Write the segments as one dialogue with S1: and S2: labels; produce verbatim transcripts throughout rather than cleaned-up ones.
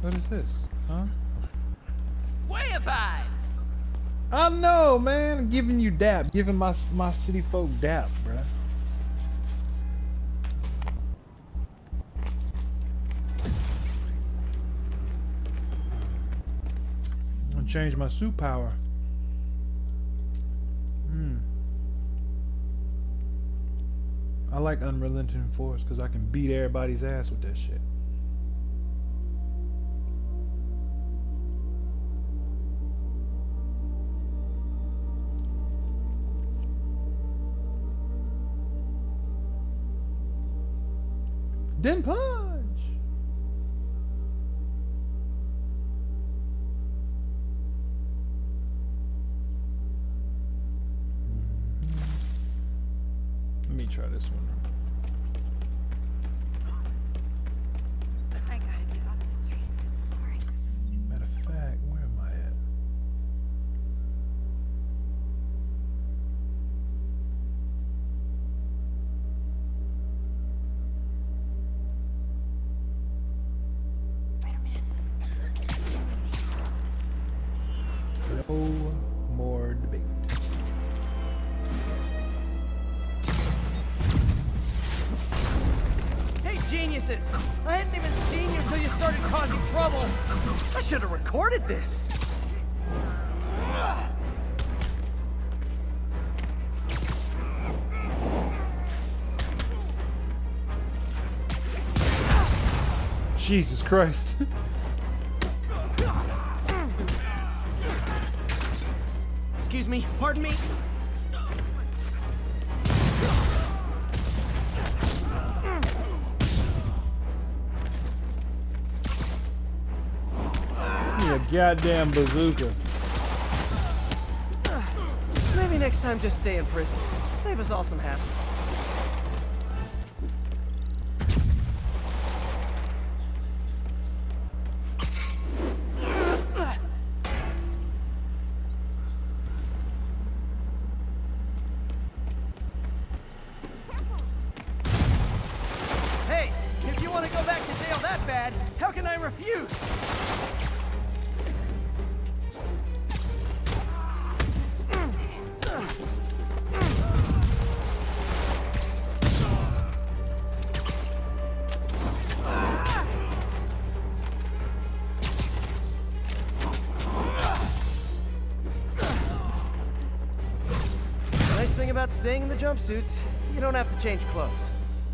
S1: What is this? Huh?
S2: Way abide!
S1: I know, man. I'm giving you dap. Giving my my city folk dap, bruh. I'm gonna change my suit power. Hmm. I like unrelenting force because I can beat everybody's ass with that shit. Didn't punch. Let me try this one.
S3: I gotta get off the streets. Alright.
S1: Matter of fact, where am I at? No more debate.
S2: Hey, geniuses! I hadn't even seen you until you started causing trouble. I should have recorded this.
S1: Jesus Christ.
S2: Excuse me, pardon me?
S1: Give me a goddamn bazooka.
S2: Maybe next time just stay in prison. Save us all some hassle. Hey, if you want to go back to jail that bad, how can I refuse? Nice thing about staying in the jumpsuits, you don't have to change clothes.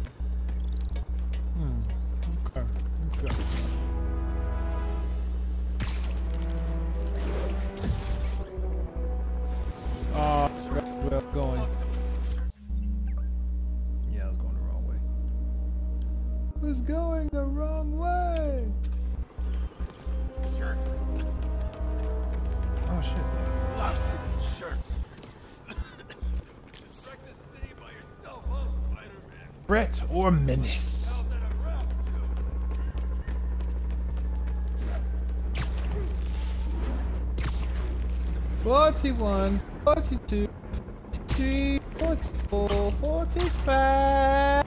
S1: Hmm. Okay. Okay. Oh, that's where I'm going. Yeah, I was going the wrong way. I was going the wrong way. Oh shit.
S4: Lots of shirts. Strike the city by yourself, huh, Spider-Man?
S1: Threat or menace?
S4: How's that a rap to?
S1: Forty-one, forty-two, forty-three, forty-four, forty-five.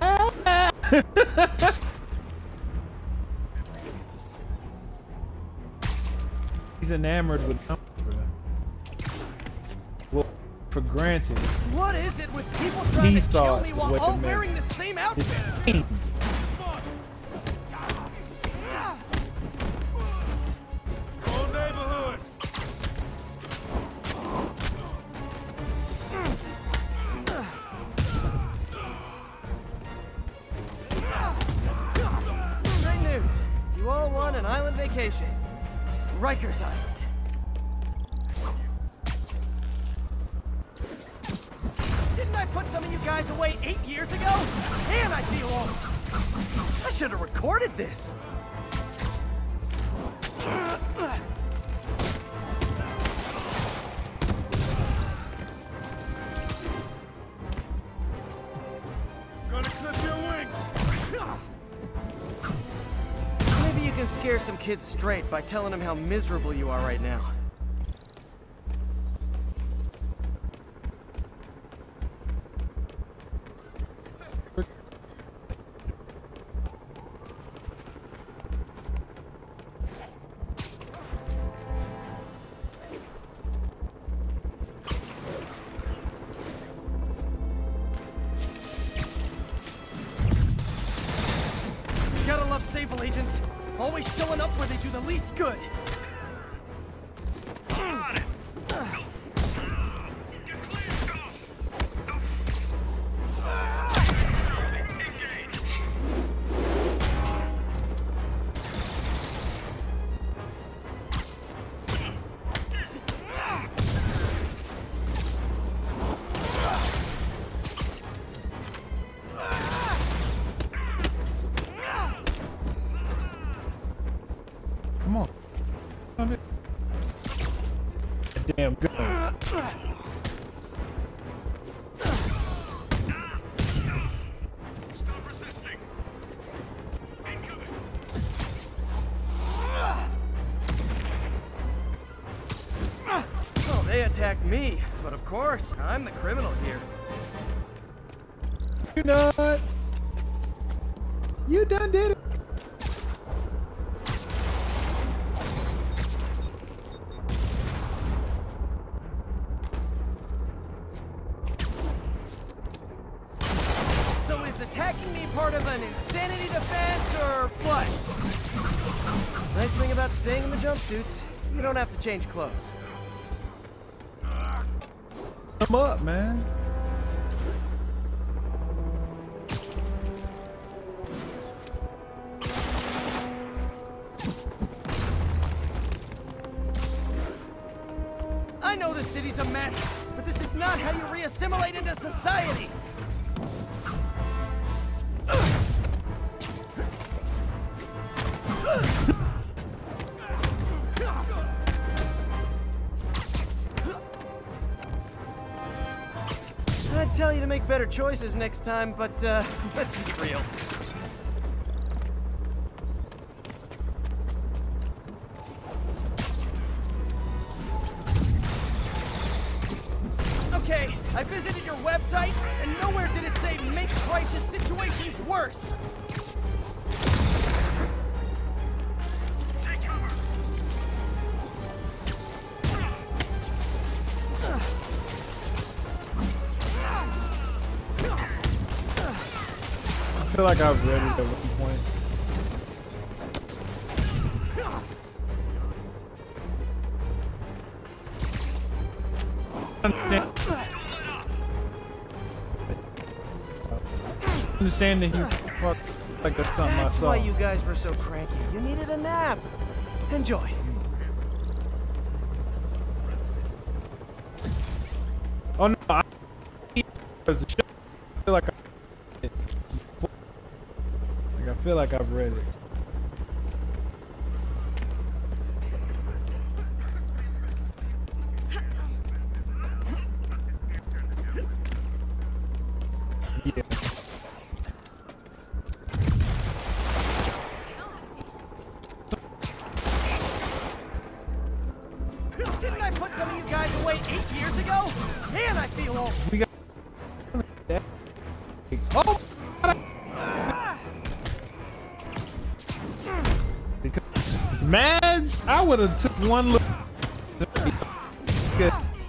S1: He's enamored with numbers, bro. Well, for granted.
S2: What is it with people trying
S1: He
S2: to
S1: saw
S2: kill
S1: it.
S2: me while
S1: Wait a
S2: all
S1: minute.
S2: wearing the same outfit?
S1: It's
S4: Whole neighborhood.
S2: Great news. You all won an island vacation. Rikers Island. Didn't I put some of you guys away eight years ago? And I feel old. I should have recorded this.
S4: Gonna clip your wings.
S2: Maybe you can scare some kids straight by telling them how miserable you are right now. Sable agents. Always showing up where they do the least good.
S4: On it.
S1: Come on. Damn good.
S2: Oh, they attacked me, but of course, I'm the criminal here.
S1: You know what? You done did it.
S2: So is attacking me part of an insanity defense, or what? Nice thing about staying in the jumpsuits, you don't have to change clothes.
S1: Come up, man.
S2: I know the city's a mess, but this is not how you re-assimilate into society. I'd tell you to make better choices next time, but uh, let's be real. Okay, I visited your website, and nowhere did it say make crisis situations worse.
S4: Take cover.
S1: I feel like I've read it at one point. Understand that he fucked like that's something I
S2: That's
S1: saw.
S2: why you guys were so cranky. You needed a nap. Enjoy.
S1: Oh no! I, I feel like I, like I feel like I've read it. Yeah.
S2: Didn't I put some of you guys away eight years ago? Man, I feel old.
S1: We got. Oh! Because Mads, I would have took one look. Good.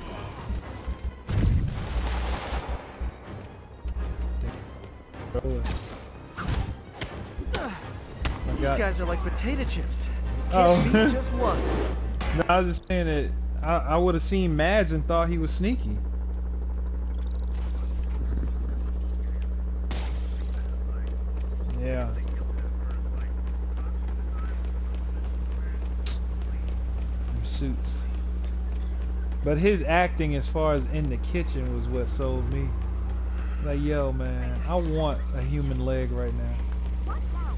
S2: These guys are like potato chips.
S1: Oh.
S2: Can't beat just one.
S1: No, I was just saying that I, I would have seen Mads and thought he was sneaky. Yeah. Them suits. But his acting as far as in the kitchen was what sold me. Like, yo, man, I want a human leg right now.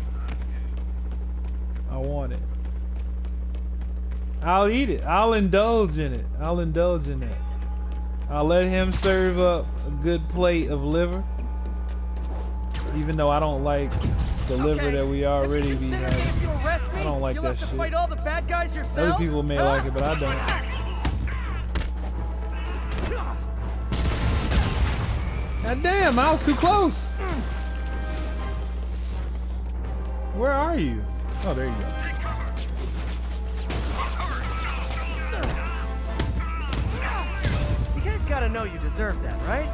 S1: I want it. I'll eat it. I'll indulge in it. I'll indulge in it. I'll let him serve up a good plate of liver. Even though I don't like the liver
S2: Okay.
S1: that we already be
S2: Consider me
S1: having.
S2: if you arrest me,
S1: I don't like
S2: you'll
S1: that
S2: have to
S1: shit.
S2: fight all the bad guys yourself.
S1: Other people may
S2: Huh?
S1: like it, but I don't. God damn, I was too close. Where are you? Oh, there you go.
S2: You guys gotta know you deserve that, right?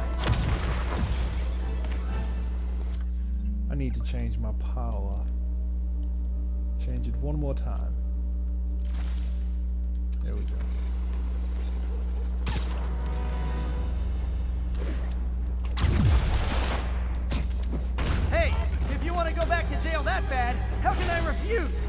S1: I need to change my pile off. Change it one more time. There we go.
S2: Hey, if you want to go back to jail that bad, how can I refuse?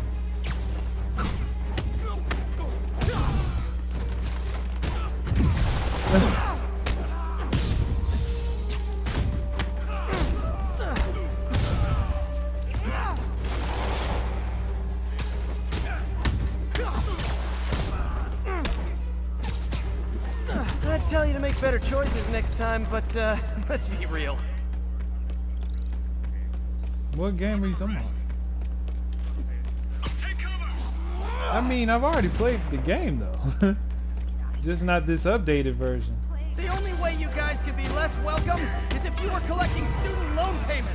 S2: I'd tell you to make better choices next time, but uh, let's be real.
S1: What game are you talking about? I mean, I've already played the game though. Just not this updated version.
S2: The only way you guys could be less welcome is if you were collecting student loan payments.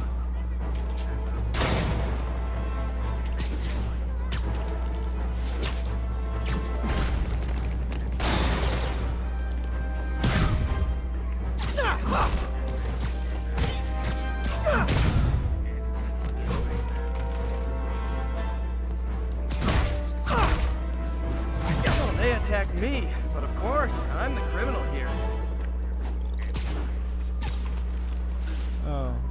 S2: They attacked me, but of course, I'm the criminal here.
S1: Oh.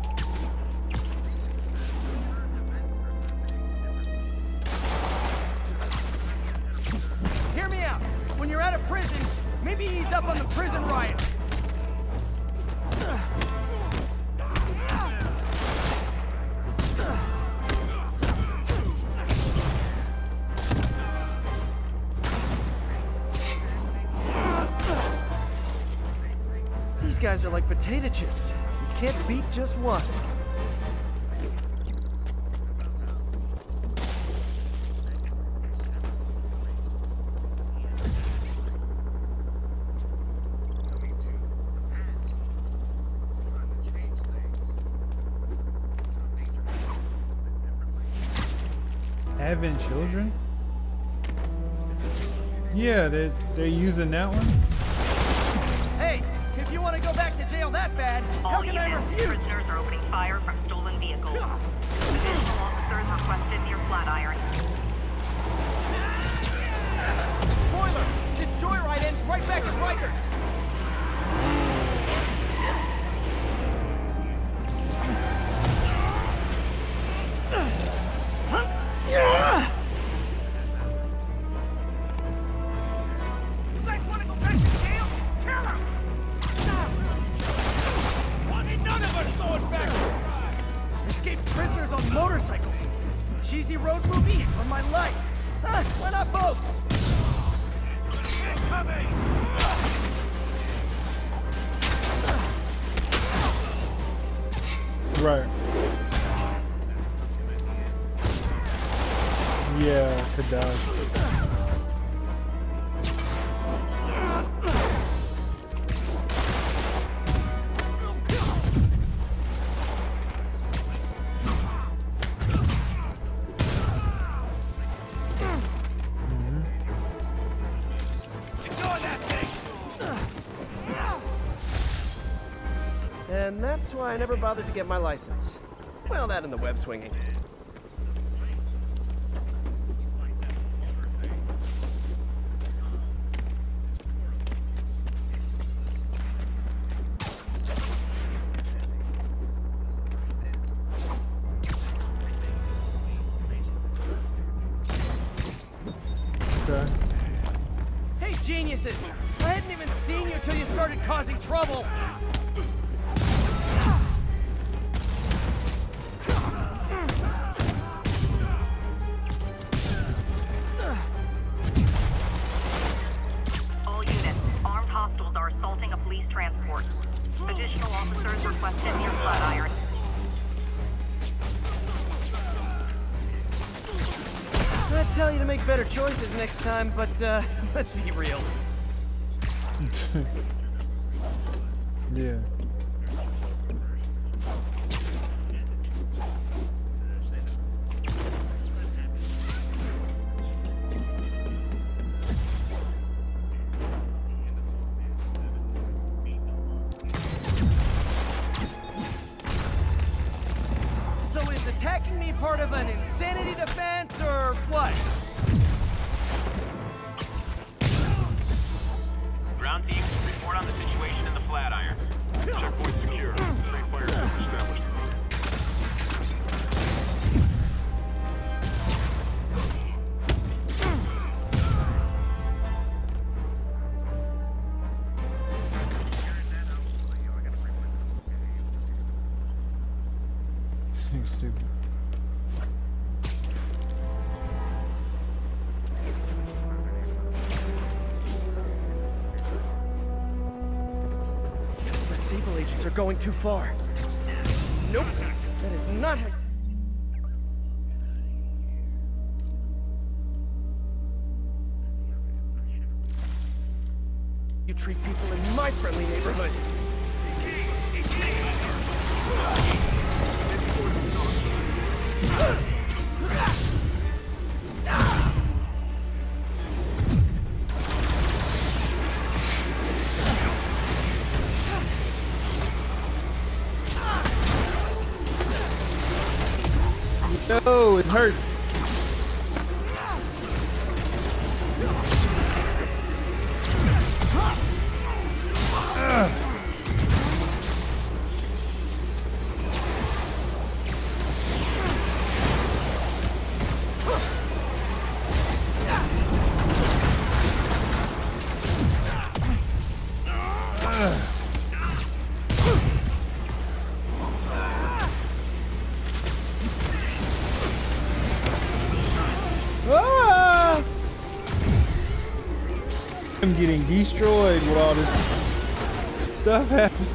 S2: Hear me out. When you're out of prison, maybe ease up on the prison riots. These guys are like potato chips. You can't beat just one.
S1: Having children? Yeah, they're, they're using that one.
S2: Hey, if you want to go back to jail that bad, how
S5: All
S2: can I
S5: units,
S2: refuse?
S5: prisoners are opening fire from stolen vehicles. Additional officers requested near Flatiron.
S2: Spoiler! This joyride ends right back at Rikers.
S4: You guys want to go back to jail? Kill him! Want none of us going back to crime!
S2: Escaped prisoners on motorcycles. Cheesy road movie or my life? Huh, why not both?
S4: Incoming!
S1: Right. Yeah, could die.
S4: Ignore that thing!
S2: And that's why I never bothered to get my license. Well, that and the web swinging.
S1: Okay.
S2: Hey, geniuses! I hadn't even seen you till you started causing trouble.
S5: All units, armed hostiles are assaulting a police transport. Additional officers requested near Flatiron.
S2: I'd tell you to make better choices next time, but uh, let's be real.
S1: Yeah.
S2: So is attacking me part of an insanity defense or what?
S6: Ground team, report on the situation in the Flatiron. Checkpoint secure. Safe fire zone established.
S1: This stupid.
S2: The Sable agents are going too far. Nope, that is not how... you treat people in my friendly neighborhood.
S1: No, it hurts. Ah! I'm getting destroyed with all this stuff happening.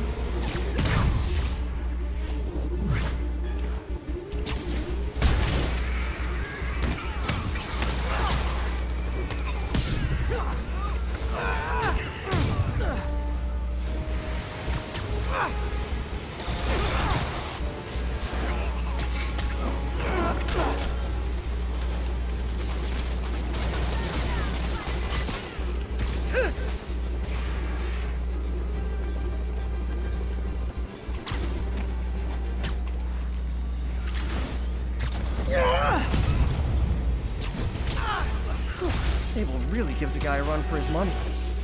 S2: Sable really gives a guy a run for his money.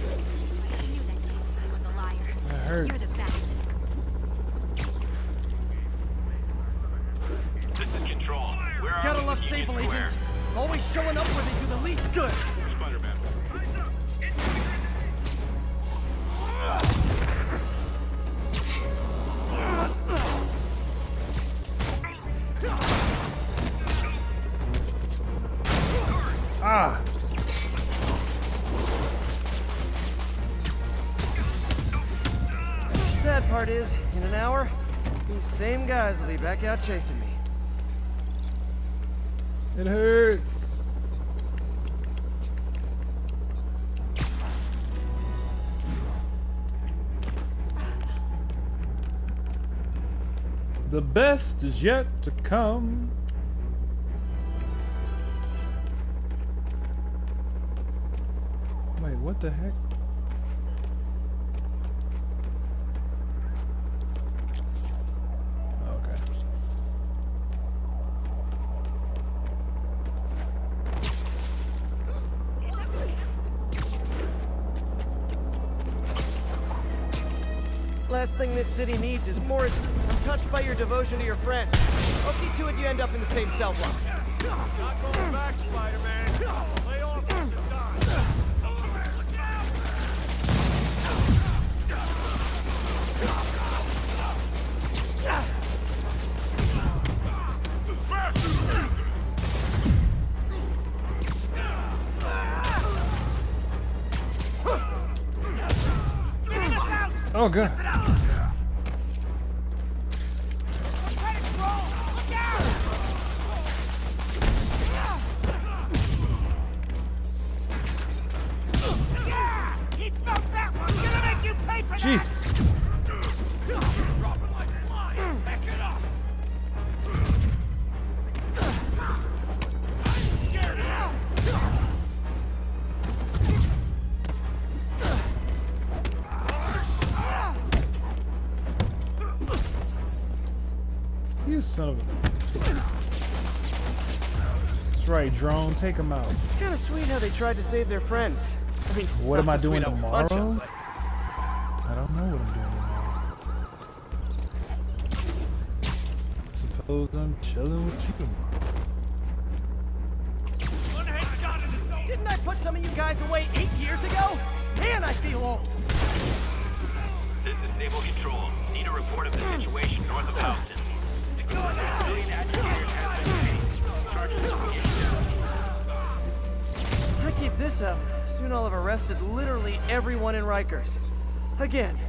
S1: That hurts.
S6: This is Control. Where are
S2: Gotta
S6: we?
S2: love
S6: Union
S2: Sable
S6: Square.
S2: agents. Always showing up where they do the least good.
S6: Spider-Man.
S1: Ah!
S2: Sad part is, in an hour, these same guys will be back out chasing me.
S1: It hurts. The best is yet to come. Wait, what the heck? Okay.
S2: Last thing this city needs is more. I'm touched by your devotion to your friend. I'll see to it you end up in the same cell block.
S4: Not going back, Spider-Man. Lay off on the dime.
S1: Oh god. Jesus. You son of a... right, drone. Take him out.
S2: It's kind of sweet how they tried to save their friends. I mean,
S1: What
S2: not
S1: am I
S2: so
S1: doing
S2: sweet how we
S1: tomorrow?
S2: punch 'em, but-
S1: I don't know what I'm doing tomorrow. Suppose I'm chilling with you tomorrow.
S2: Didn't I put some of you guys away eight years ago? Man, I feel old.
S6: This is Sable Control. Need a report of the situation north of Houston. Civilian agitators have been paid. Charges will be issued.
S2: If I keep this up, soon I'll have arrested literally everyone in Rikers. Again.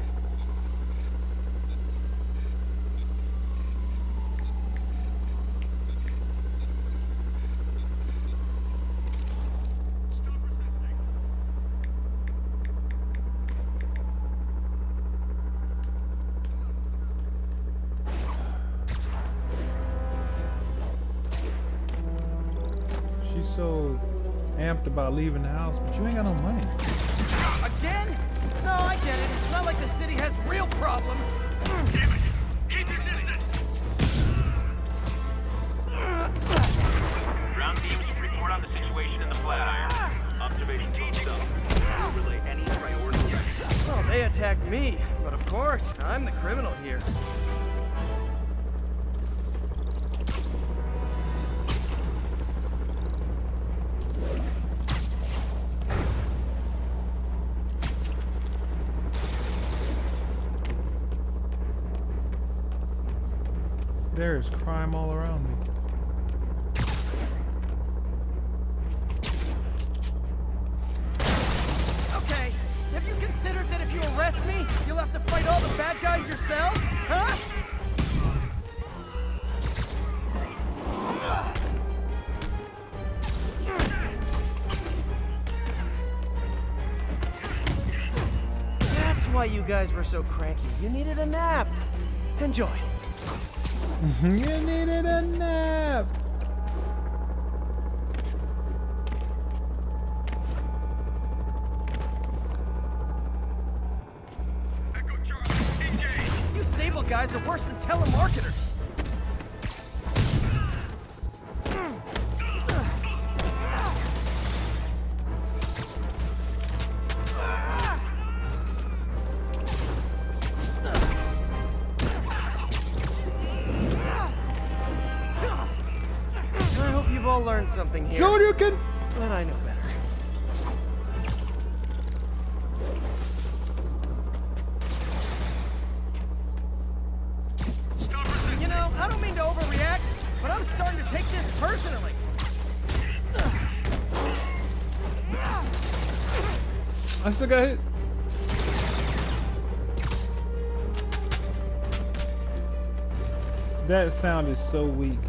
S1: She's so amped about leaving the house, but you ain't got no money.
S2: Again? No, I get it. It's not like the city has real problems.
S6: Damn it! Keep your distance! Ground teams, report on the situation in the Flatiron. Observation teams up. Relay any priority.
S2: Well, they attacked me, but of course, I'm the criminal here.
S1: There is crime all around me.
S2: Okay, have you considered that if you arrest me, you'll have to fight all the bad guys yourself? Huh? That's why you guys were so cranky. You needed a nap. Enjoy.
S1: You needed a nap.
S2: You Sable guys are worse than telemarketers. I hope you've all learned something here.
S1: Sure you can.
S2: But I know better. You know, I don't mean to overreact, but I'm starting to take this personally.
S1: I still got hit. That sound is so weak.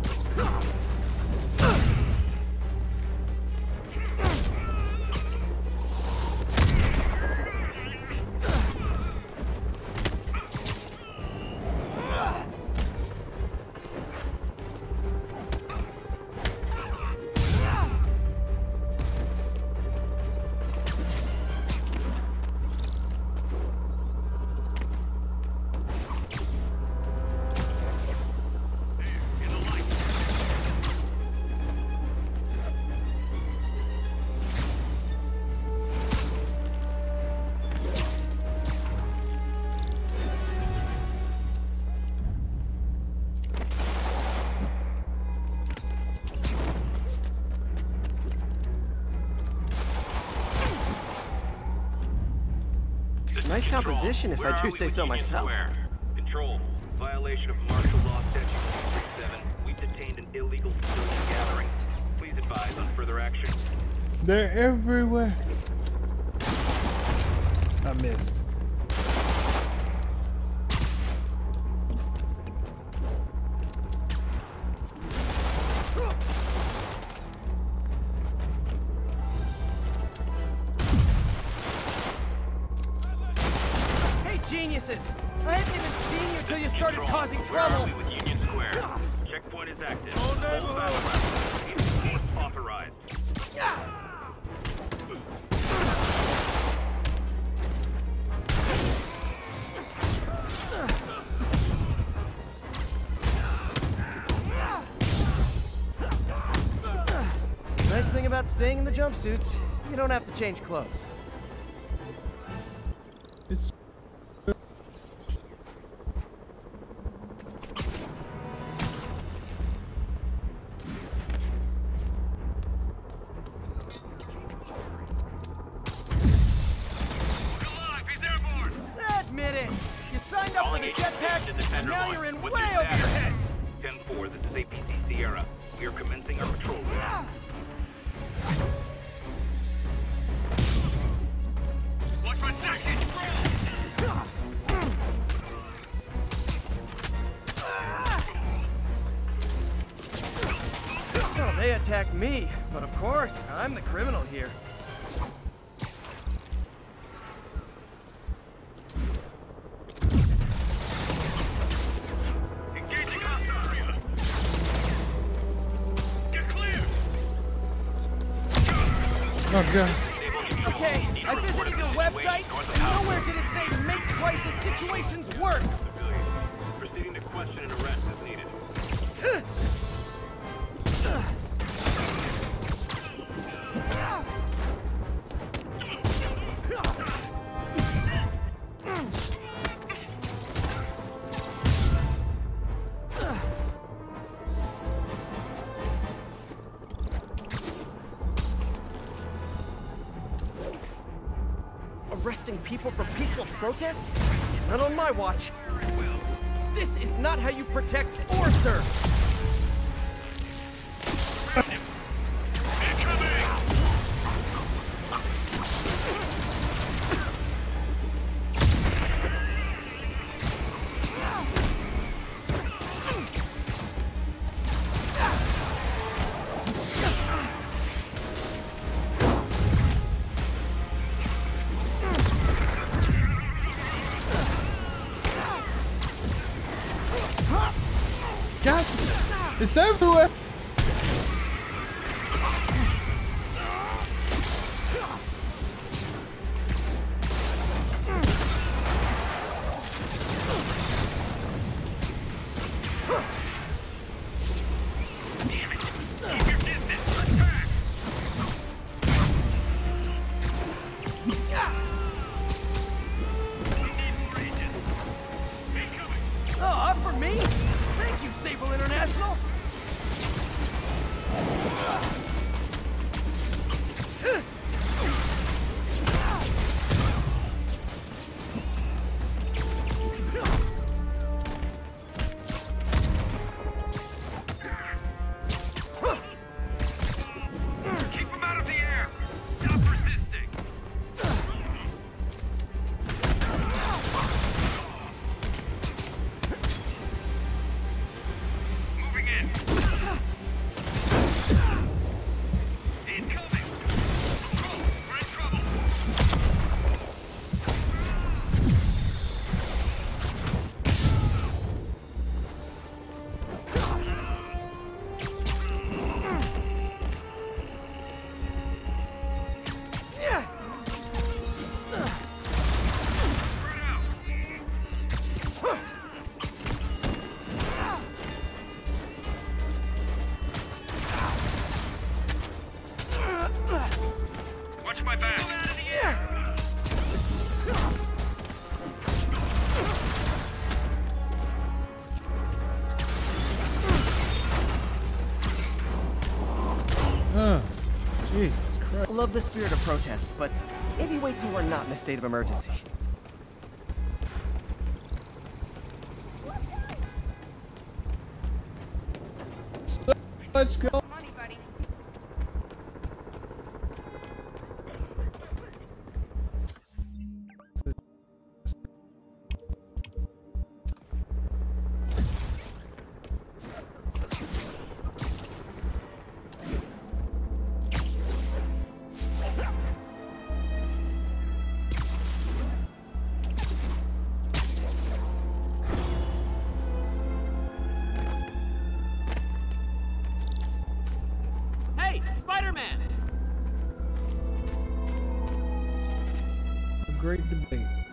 S2: Nice composition, if
S6: Where
S2: I
S6: are
S2: do
S6: we
S2: say
S6: with
S2: so
S6: Union
S2: myself.
S6: Square? Control. Violation of martial law statute two thirty-seven. We've detained an illegal civilian gathering. Please advise on further action.
S1: They're everywhere. I missed.
S2: Hey, geniuses! I hadn't even seen you till you started
S6: Control.
S2: causing
S6: Where are
S2: trouble.
S6: we with Union Square? Checkpoint is active. Full battle round. Force authorized.
S2: about staying in the jumpsuits, you don't have to change clothes.
S1: It's
S6: Alive, he's airborne!
S2: Admit it! You signed up for the jetpacks, and
S6: Defender
S2: now
S6: one.
S2: you're in way
S6: What's your
S2: over your
S6: status?
S2: heads!
S6: ten four, this is A P C Sierra. We are commencing our patrol route. Watch my section!
S2: Well, they attacked me, but of course, I'm the criminal here.
S6: Engaging hostile area! Get clear!
S1: oh god.
S2: Okay, I visited your website, and nowhere did it say make crisis situations worse!
S6: Civilian. Proceeding to question and arrest as needed.
S2: Arresting people for peaceful protest? Not on my watch. This is not how you protect or serve.
S1: God, it's everywhere.
S2: Oh, up for me? Thank you, Sable International!
S6: Keep him out of the air! Stop resisting! Moving in! Incoming! Control! We're in trouble! Spread out! Watch my back! Move out of the air!
S1: Uh, Jesus Christ.
S2: I love the spirit of protest, but maybe wait till we're not in a state of emergency.
S1: Let's go.
S3: Money, buddy.
S2: Hey, Spider-Man!
S1: A great debate.